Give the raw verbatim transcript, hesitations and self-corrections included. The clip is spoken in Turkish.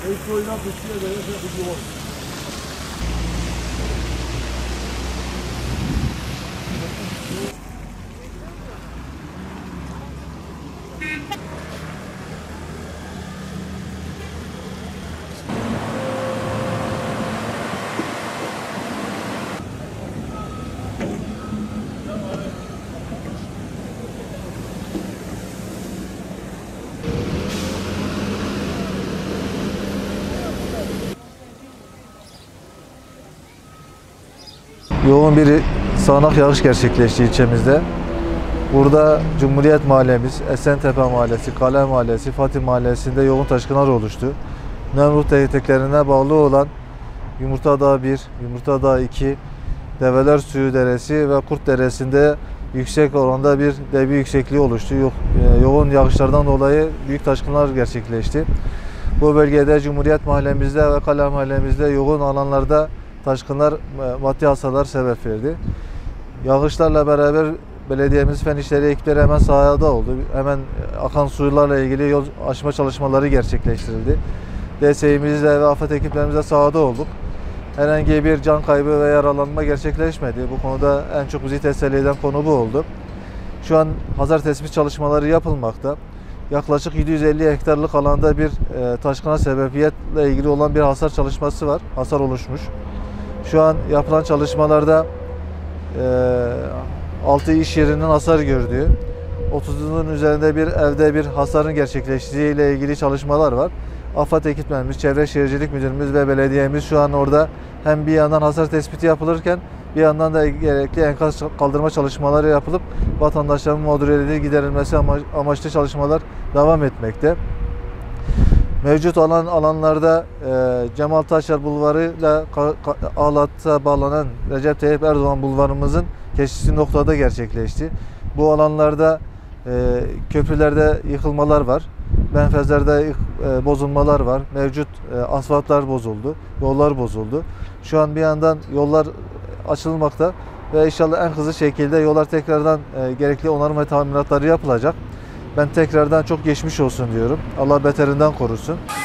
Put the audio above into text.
e poi la piscina deve essere più buona. Yoğun bir sağanak yağış gerçekleşti ilçemizde. Burada Cumhuriyet Mahallemiz, Esentepe Mahallesi, Kale Mahallesi, Fatih Mahallesi'nde yoğun taşkınlar oluştu. Nemrut eteklerine bağlı olan Yumurtadağ bir, Yumurtadağ iki, Develer Suyu Deresi ve Kurt Deresi'nde yüksek oranda bir debi yüksekliği oluştu. Yo yoğun yağışlardan dolayı büyük taşkınlar gerçekleşti. Bu bölgede Cumhuriyet Mahallemizde ve Kale Mahallemizde yoğun alanlarda taşkınlar maddi hasarlar sebep verdi. Yağışlarla beraber belediyemiz fen işleri ekipleri hemen sahada oldu. Hemen akan suylarla ilgili yol açma çalışmaları gerçekleştirildi. D S İ'mizle ve afet ekiplerimizle sahada olduk. Herhangi bir can kaybı ve yaralanma gerçekleşmedi. Bu konuda en çok bizi teselli eden konu bu oldu. Şu an hasar tespit çalışmaları yapılmakta. Yaklaşık yedi yüz elli hektarlık alanda bir e, taşkına sebebiyetle ilgili olan bir hasar çalışması var. Hasar oluşmuş. Şu an yapılan çalışmalarda e, altı iş yerinin hasar gördüğü, otuzun üzerinde bir evde bir hasarın gerçekleştiği ile ilgili çalışmalar var. AFAD ekiplerimiz, Çevre Şehircilik Müdürümüz ve belediyemiz şu an orada hem bir yandan hasar tespiti yapılırken bir yandan da gerekli enkaz kaldırma çalışmaları yapılıp vatandaşların mağduriyeti giderilmesi amaçlı çalışmalar devam etmekte. Mevcut alan alanlarda e, Cemal Taşer Bulvarı ile Ağlat'a bağlanan Recep Tayyip Erdoğan Bulvarımızın kesiştiği noktada gerçekleşti. Bu alanlarda e, köprülerde yıkılmalar var. Menfezlerde e, bozulmalar var. Mevcut e, asfaltlar bozuldu. Yollar bozuldu. Şu an bir yandan yollar açılmakta ve inşallah en hızlı şekilde yollar tekrardan e, gerekli onarım ve tamiratları yapılacak. Ben tekrardan çok geçmiş olsun diyorum. Allah beterinden korusun.